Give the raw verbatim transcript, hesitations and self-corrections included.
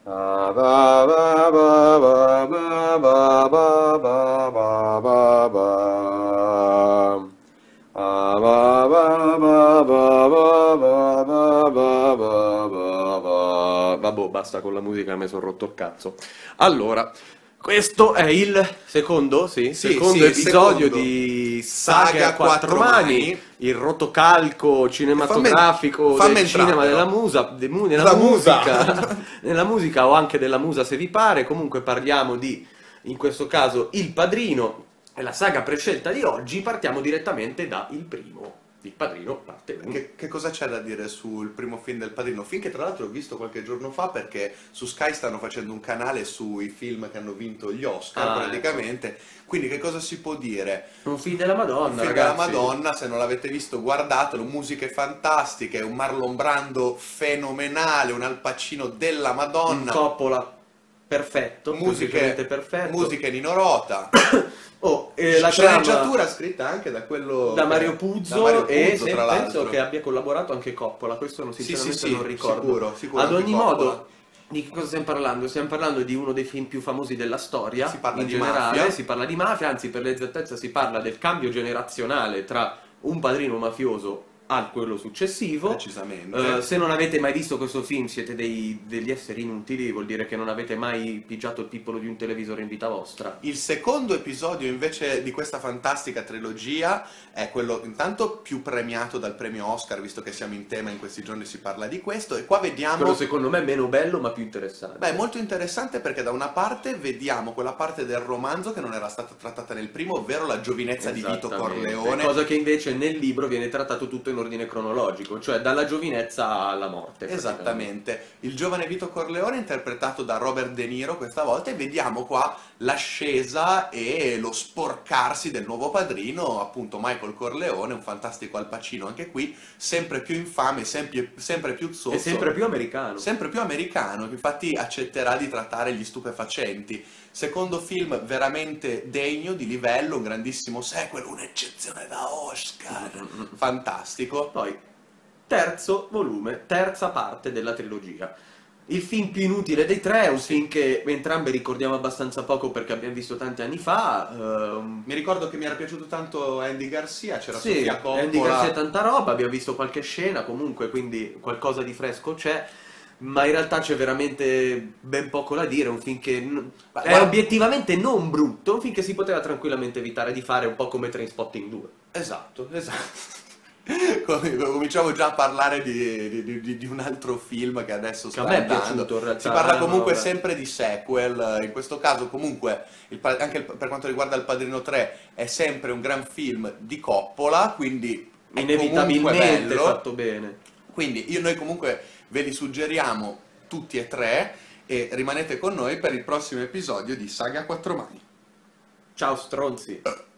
Ah, ba, ba, ba, ba, ba, ba, ba, ba, ba, ba, ba. Ah, ba, ba, ba, ba, ba, ba, ba, ba, ba, ba, ba. Vabbè, basta con la musica, mi sono rotto il cazzo. Allora, questo è il secondo, sì, Sì, secondo sì, il episodio secondo. di Saga a Saga quattro Quattro mani, Mani. il rotocalco Fammi, cinematografico fammi del entrare cinema della però. musa, de- mu- nella La musa. musica, nella musica o anche della musa se vi pare. Comunque parliamo di, in questo caso, Il Padrino, è la saga prescelta di oggi. Partiamo direttamente da il primo, Il Padrino parte uno. Che, che cosa c'è da dire sul primo film del Padrino? Film che tra l'altro ho visto qualche giorno fa perché su Sky stanno facendo un canale sui film che hanno vinto gli Oscar Ah, praticamente. Quindi che cosa si può dire? Un film della Un Madonna, film della ragazzi. Madonna, se non l'avete visto guardatelo, musiche fantastiche, un Marlon Brando fenomenale, un Al Pacino della Un Madonna, Coppola perfetto, semplicemente musiche, perfetto. musiche Nino Rota, Oh, eh, la sceneggiatura trama scritta anche da quello da che- Mario da Puzo Mario e Puzo, se- tra penso l'altro. che abbia collaborato anche Coppola, questo non, Sì, sinceramente sì, sì, non ricordo. sicuro, sicuro Ad anche ogni Coppola. modo, di che cosa stiamo parlando? Stiamo parlando di uno dei film più famosi della storia, Si parla in di generale, mafia. si parla di mafia, anzi per l'esattezza si parla del cambio generazionale tra un padrino mafioso a quello successivo. Precisamente. Eh, se non avete mai visto questo film siete dei- degli esseri inutili, vuol dire che non avete mai pigiato il pippolo di un televisore in vita vostra. Il secondo episodio invece di questa fantastica trilogia è quello intanto più premiato dal premio Oscar, visto che siamo in tema, in questi giorni si parla di questo, e qua vediamo... Quello secondo me è meno bello ma più interessante. Beh, è molto interessante perché da una parte vediamo quella parte del romanzo che non era stata trattata nel primo, ovvero la giovinezza di Vito Esattamente, Corleone. cosa che invece nel libro viene trattato tutto in ordine cronologico, cioè dalla giovinezza alla morte. praticamente. Esattamente, il giovane Vito Corleone interpretato da Robert De Niro questa volta, e vediamo qua l'ascesa e lo sporcarsi del nuovo padrino, appunto Michael Corleone, un fantastico Al Pacino anche qui, sempre più infame, sempre, sempre più zozzo. È sempre più americano. Sempre più americano, che infatti accetterà di trattare gli stupefacenti. Secondo film veramente degno, di livello, un grandissimo sequel, un'eccezione da Oscar. Fantastico. Poi, terzo volume, terza parte della trilogia. Il film più inutile dei tre è un film che entrambi ricordiamo abbastanza poco perché abbiamo visto tanti anni fa. ehm, Mi ricordo che mi era piaciuto tanto Andy Garcia, c'era Sì, Sofia Coppola. Andy Garcia tanta roba, abbiamo visto qualche scena comunque, quindi qualcosa di fresco c'è, ma in realtà c'è veramente ben poco da dire, è un film che n- Ma è guarda- obiettivamente non brutto, è un film che si poteva tranquillamente evitare di fare, un po' come Trainspotting due. Esatto, esatto. Com- Cominciamo già a parlare di, di- di- di un altro film che adesso Che sta a me è andando. piaciuto, in realtà, Si parla eh, comunque vabbè. sempre di sequel, in questo caso comunque il pa- anche il- per quanto riguarda Il Padrino tre è sempre un gran film di Coppola, quindi è comunque Inevitabilmente bello. fatto bene. Quindi io, noi comunque ve li suggeriamo tutti e tre e rimanete con noi per il prossimo episodio di Saga a quattro mani. Ciao stronzi!